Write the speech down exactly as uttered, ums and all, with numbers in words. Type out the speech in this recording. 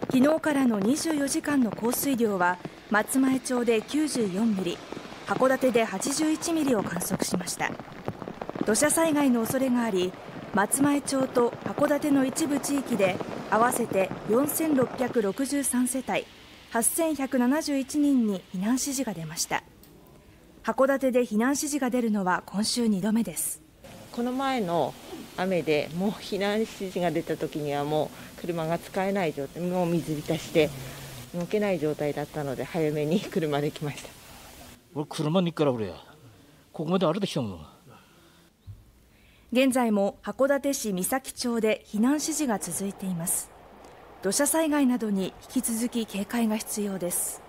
昨日からのにじゅうよじかんの降水量は松前町できゅうじゅうよんミリ、函館ではちじゅういちミリを観測しました。土砂災害の恐れがあり、松前町と函館の一部地域で合わせてよんせんろっぴゃくろくじゅうさんせたいはっせんひゃくななじゅういちにんに避難指示が出ました。函館で避難指示が出るのは今週にどめです。 この前の雨でもう避難指示が出た時にはもう車が使えない状態、もう水浸しで動けない状態だったので早めに車で来ました。 俺車に行くから俺やここまで歩いてきたもの。 現在も函館市三崎町で避難指示が続いています。土砂災害などに引き続き警戒が必要です。